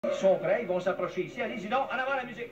Ils sont prêts, ils vont s'approcher ici. Allez-y donc, en avant la musique.